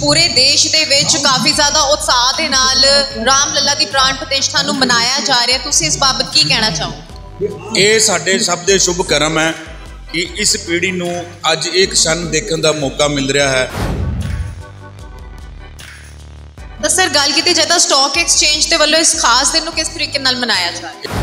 पूरे देश दे विच काफ़ी ज़्यादा उत्साह दे नाल राम लला दी प्राण प्रतिष्ठा नूं मनाया जा रहा है, तुसीं इस बाबत की कहना चाहो? ये साडे सब दे शुभ कर्म है कि इस पीढ़ी नूं अज एक क्षण देखने का मौका मिल रहा है। तो सर गल कीती जाए तां स्टॉक एक्सचेंज दे वल्लों इस खास दिन नूं किस तरीके नाल मनाया जा रहा है?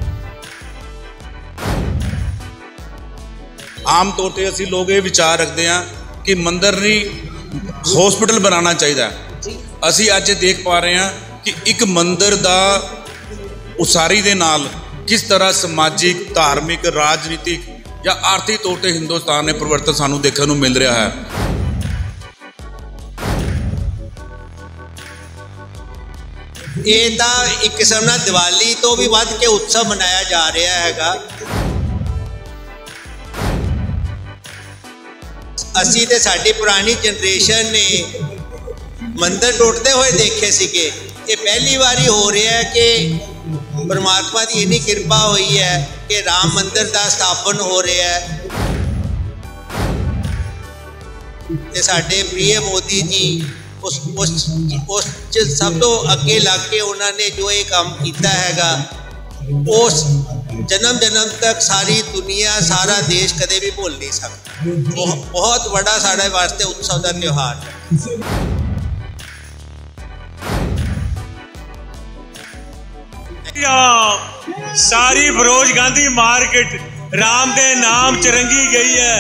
आम तौर पर असीं लोग ये विचार रखते हैं कि मंदिर नहीं हॉस्पिटल बनाना चाहिए। असी अज देख पा रहे हैं कि एक मंदिर दा उसारी दे नाल किस तरह समाजिक, धार्मिक, राजनीतिक या आर्थिक तौर पर हिंदुस्तान ने परिवर्तन सानू देखने को मिल रहा है। ये तो एक किस्म ना दिवाली तो भी वध के उत्सव मनाया जा रहा है। असी ते साडी पुरानी जनरेशन ने मंदिर टुटते हुए देखे सीगे। ये पहली बारी हो रहा है कि परमात्मा की इन्नी कृपा हुई है कि राम मंदिर का स्थापन हो रहा है। ते साडे प्रिय मोदी जी उस सब तो अगे लग के उन्होंने जो ये काम किया हैगा, उस जन्म जन्म तक सारी दुनिया, सारा देश कदे भी भूल नहीं सकता। बहुत बड़ा साढ़े वास्ते उत्सव का त्योहार है। सारी फिरोज गांधी मार्केट राम दे नाम च रंगी गई है।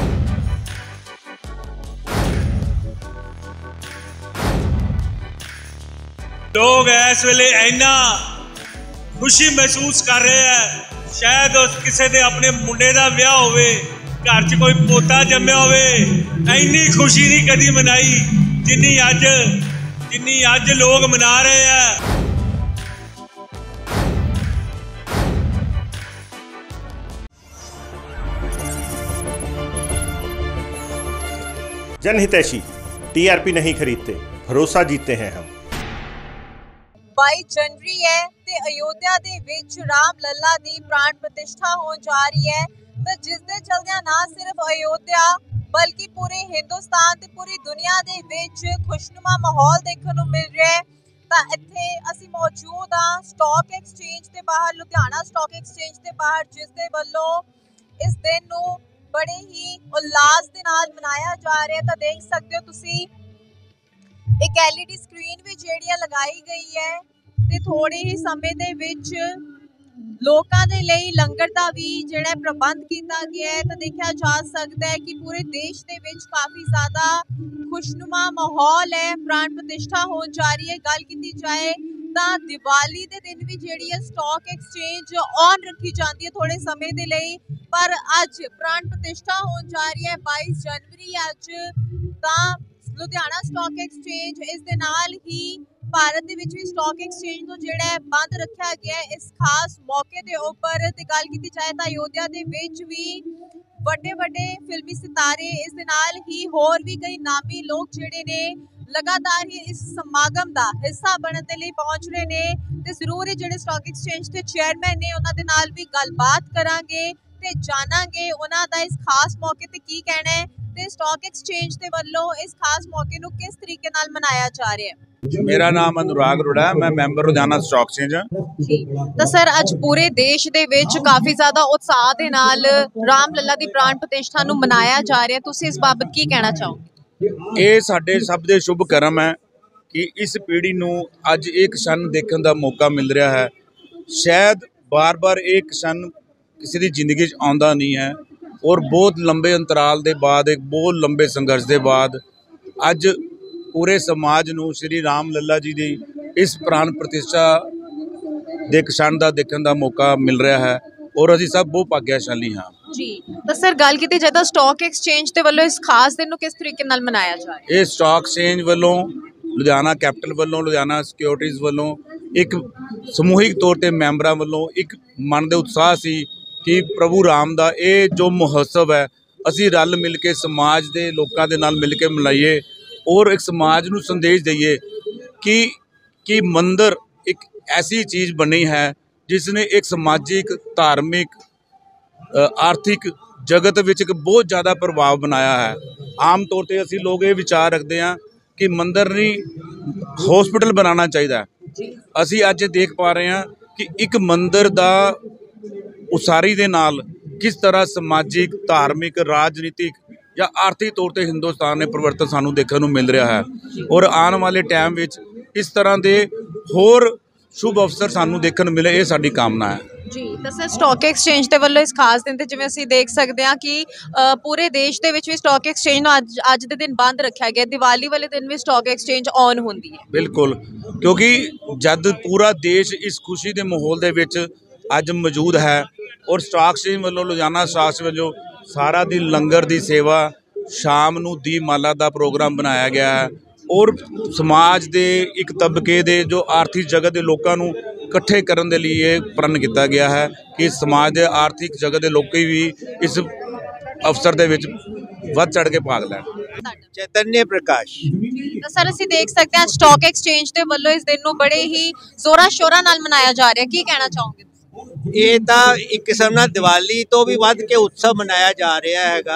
लोग इस वेले इन्ना खुशी महसूस कर रहे हैं, शायद किसी दे अपने मुंडे का ब्याह होवे, घर च कोई पोता जम्मिया होवे, इन्नी खुशी नहीं कदी मनाई जिन्नी अज लोग मना रहे हैं। जनहितैषी टीआरपी नहीं खरीदते, भरोसा जीतते हैं हम। 22 जनवरी है ते अयोध्या दे विच राम लला दी प्राण प्रतिष्ठा होने जा रही है। तो जिस दे चलदियां ना सिर्फ अयोध्या बल्कि पूरे हिंदुस्तान ते पूरी दुनिया दे विच खुशनुमा माहौल देखने को मिल रहा है। तो इत्थे असी मौजूद हाँ स्टॉक एक्सचेंज के बाहर, लुधियाना स्टॉक एक्सचेंज के बाहर, जिस दे वल्लों इस दिन नूं बड़े ही उल्लास दे नाल मनाया जा रहा है। तो देख सकते हो तुसी एक LED स्क्रीन भी जेहड़ी लगाई गई है ते थोड़े ही समय दे विच लोकां दे लई लंगर दा भी जिहड़ा प्रबंध किया गया है। तो देखा जा सकता है कि पूरे देश दे विच काफ़ी ज़्यादा खुशनुमा माहौल है, प्राण प्रतिष्ठा होने जा रही है। गल की जाए तो दिवाली के दिन भी जिहड़ी है स्टॉक एक्सचेंज ऑन रखी जाती है थोड़े समय के लिए, पर अज प्राण प्रतिष्ठा होने जा रही है 22 जनवरी अज। तो लुधियाना स्टॉक एक्सचेंज इस दे नाल ही भारत दे विच भी स्टॉक एक्सचेंज को जिहड़ा है बंद रखा गया है इस खास मौके के उपर। ते गल की जाए तो अयोध्या दे विच भी बड़े बड़े फिल्मी सितारे, इस दे नाल ही होर भी कई नामी लोग जिहड़े ने लगातार ही इस समागम का हिस्सा बनने के लिए पहुंच रहे हैं। तो जरूर ही जिहड़े स्टॉक एक्सचेंज के चेयरमैन ने उन्हां दे नाल भी गलबात करांगे ते जानांगे उन्हां दा इस खास मौके ते की कहना है ते स्टॉक एक्सचेंज के वल्लों इस खास मौके नूं किस तरीके नाल मनाया जा रहा है। मेरा नाम अनुराग अरोड़ा है, मैं मैंबर लुधियाना स्टॉक एक्सचेंज हां। तो सर अज पूरे देश दे विच काफ़ी ज़्यादा उत्साह दे नाल राम लला दी प्राण प्रतिष्ठा नूं मनाया जा रहा है, तुसीं इस बाबत की कहना चाहोगे? ये साडे सब दे शुभ कर्म है कि इस पीढ़ी नूं अज एक क्षण देखने का मौका मिल रहा है। शायद बार बार एक क्षण किसी की जिंदगी आउंदा नहीं है और बहुत लंबे अंतराल के बाद, एक बहुत लंबे संघर्ष के बाद अज पूरे समाज नूं श्री राम लला जी की इस प्राण प्रतिष्ठा के क्षण का देखने का मौका मिल रहा है और असीं सब बहुत भाग्यशाली हाँ जी। तो सर गल की जाए तो स्टॉक एक्सचेंज के वल्लों इस खास दिन नूं किस तरीके नाल मनाया जा रहा है? ये स्टॉक एक्सचेंज वालों, लुधियाना कैपिटल वालों, लुधियाना सिक्योरिटीज़ वालों एक समूहिक तौर पर मैंबरां वालों एक मन के उत्साह सी कि प्रभु राम का ये जो महोत्सव है असी रल मिल के समाज के लोगों के नाल मिल के मनाइए और एक समाज नूं संदेश दईए कि मंदिर एक ऐसी चीज़ बनी है जिसने एक समाजिक, धार्मिक, आर्थिक जगत विच एक बहुत ज़्यादा प्रभाव बनाया है। आम तौर पर असी लोग ये विचार रखते हैं ਕਿ ਮੰਦਿਰ ਨਹੀਂ ਹਸਪੀਟਲ ਬਣਾਉਣਾ ਚਾਹੀਦਾ। ਅਸੀਂ ਅੱਜ ਦੇਖ ਪਾ ਰਹੇ ਹਾਂ ਕਿ ਇੱਕ ਮੰਦਿਰ ਦਾ ਉਸਾਰੀ ਦੇ ਨਾਲ किस तरह समाजिक धार्मिक राजनीतिक या आर्थिक तौर पर हिंदुस्तान ने परिवर्तन सानू देखने को मिल रहा है और आने वाले टाइम में इस तरह के होर शुभ अवसर सानू देखने मिले, ये साडी कामना है जी। तो सर स्टॉक एक्सचेंज के वालों इस खास दिन जिवें असीं देख सकते हैं कि पूरे देश के विच भी स्टॉक एक्सचेंज नूं अज दे दिन बंद रखा गया, दिवाली वाले दिन भी स्टॉक एक्सचेंज ऑन होंदी है। बिल्कुल, क्योंकि जब पूरा देश इस खुशी के माहौल दे विच अज मौजूद है और स्टॉक एक्सचेंज वालों लुधियाना स्टॉक एक्सचेंज वालों सारा दिन लंगर की सेवा, शाम नूं दीपमाला का प्रोग्राम बनाया गया है और समाज के एक तबके दे जो आर्थिक जगत के लोगों को इकट्ठे करने के लिए प्रण किया गया है कि समाज के आर्थिक जगत के लोग भी इस अवसर के विच वध चढ़ के भाग लैण। चैतन्य प्रकाश। तो सर असीं देख सकते हैं स्टॉक एक्सचेंज के वालों इस दिन नूं बड़े ही जोरा शोरा नाल मनाया जा रहा है, की कहना चाहोगे? ये तो एक किस्म ना दिवाली तो भी वध के उत्सव मनाया जा रहा हैगा।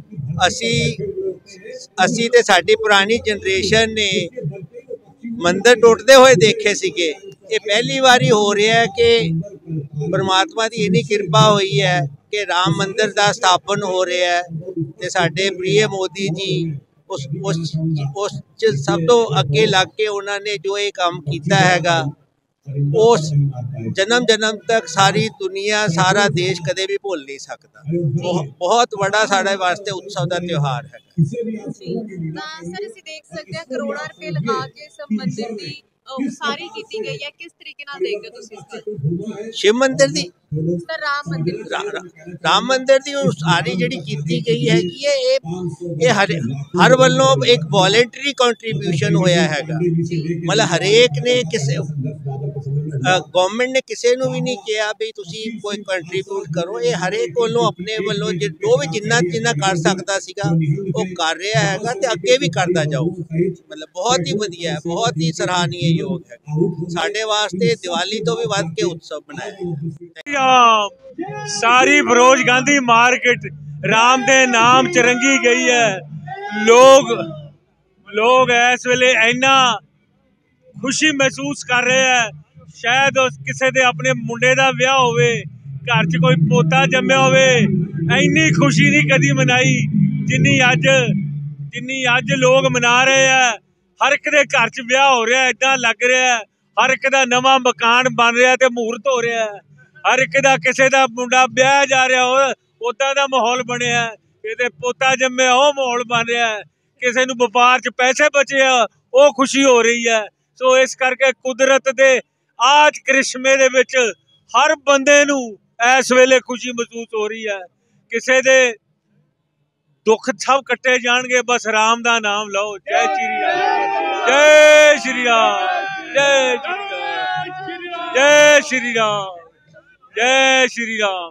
असी ते साडी पुरानी जनरेशन ने मंदिर टुटते हुए देखे सीगे, ये पहली बारी हो रहा है कि परमात्मा की इन्नी कृपा हुई है कि राम मंदिर का स्थापन हो रहा है ते साडे प्रिय मोदी जी उस सब तो अगे लग के उन्होंने जो ये काम किया हैगा उस जन्म जन्म तक सारी दुनिया सारा देश कदे भी भूल नहीं सकता। बहुत बड़ा साढ़े वास्ते उत्सव का त्यौहार है। सर असीं देख सकते हैं करोड़ों रुपए लगा के सब मंदिर की उसारी की गई है, किस तरीके नाल देखदे हो तुसीं इस गल? शिव मंदिर दी सर राम मंदिर की उसारी जिहड़ी कीती गई है कि ये हर वालों एक वॉलंटरी कंट्रीब्यूशन होया हैगा। मतलब हरेक ने किसी गवर्नमेंट ने किसी नूं भी नहीं कहा भी तुसीं कोई कंट्रीब्यूट करो, ये हरेक वालों अपने वालों जो भी जिन्ना जिन्ना कर सकता सीगा वो कर रहा हैगा ते अगे भी करता जाओ। मतलब बहुत ही वधिया है, बहुत ही सराहनीय योग है। साडे वास्ते दिवाली तो भी वध के उत्सव मनाया। सारी फिरोज गांधी मार्केट राम दे नाम च रंगी गई है। लोग इस वेले इन्ना खुशी महसूस कर रहे हैं, शायद किसी दे अपने मुंडे दा विआह होवे, घर च कोई पोता जम्मिया होवे, इन्नी खुशी नहीं कदी मनाई जिन्नी अज लोग मना रहे हैं। हर एक दे घर च विआह हो रहा है, इदां लग रहा है हर एक दा नवा मकान बन रहा है ते मुहूर्त हो रहा है। हर एक दा किसी दा मुंडा ब्याह जा रहा हो उदा दा माहौल बनया, किते पोता जम्मिया वो माहौल बन रहा है, किसी नूं व्यापार च पैसे बचे वो खुशी हो रही है। सो इस करके कुदरत दे आज करिश्मे दे विच हर बंदे नूं इस वेले खुशी महसूस हो रही है। किसी दे दुख सब कट्टे जाणगे, बस राम दा नाम लो। जय श्री राम, जय श्री राम, जय श्री राम, जय श्री राम, जय श्री राम।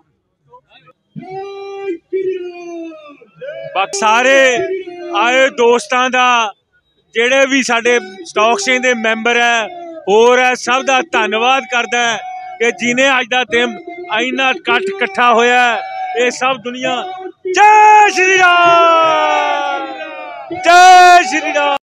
बाकी सारे आए दोस्तां दा जेड़े भी साडे स्टॉक एक्सचेंज दे मैंबर है होर है सब दा धन्नवाद करदा है कि जिन्हें अज दा दिन इन्ना कट्ठा होया ये सब दुनिया। जय श्री राम, जय श्री राम।